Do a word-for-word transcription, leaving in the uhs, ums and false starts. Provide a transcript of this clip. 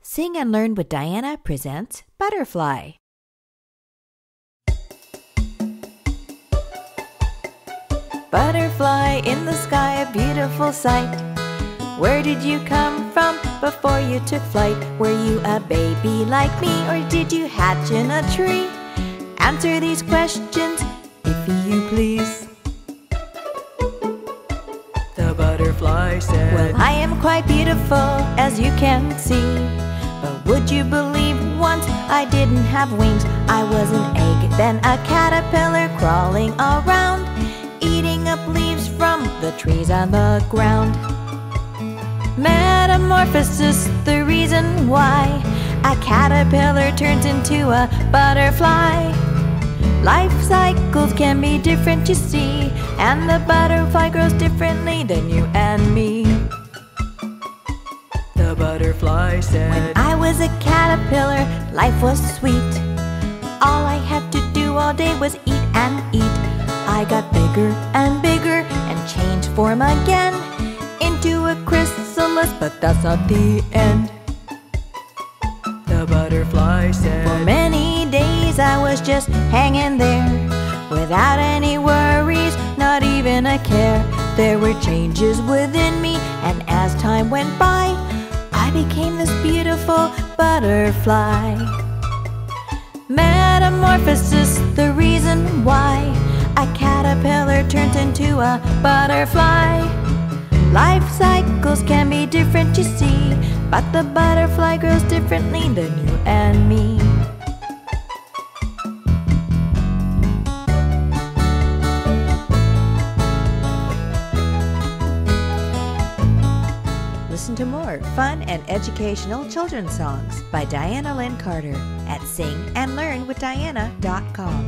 Sing and Learn with Diana presents Butterfly. Butterfly in the sky, a beautiful sight. Where did you come from before you took flight? Were you a baby like me, or did you hatch in a tree? Answer these questions, if you please. The butterfly said, Well, I am quite beautiful, as you can see. But would you believe once I didn't have wings? I was an egg, then a caterpillar crawling around, eating up leaves from the trees on the ground. Metamorphosis, the reason why a caterpillar turns into a butterfly. Life cycles can be different, you see, and the butterfly grows differently than you and me. The butterfly said, When I was a caterpillar, life was sweet. All I had to do all day was eat and eat. I got bigger and bigger and changed form again into a chrysalis, but that's not the end. The butterfly said, For many days I was just hanging there, without any worries, not even a care. There were changes within me, and as time went by, I became this beautiful butterfly. Metamorphosis, the reason why a caterpillar turns into a butterfly. Life cycles can be different, you see, but the butterfly grows differently than you and me. Listen to more fun and educational children's songs by Diana Lynn Carter at sing and learn with diana dot com.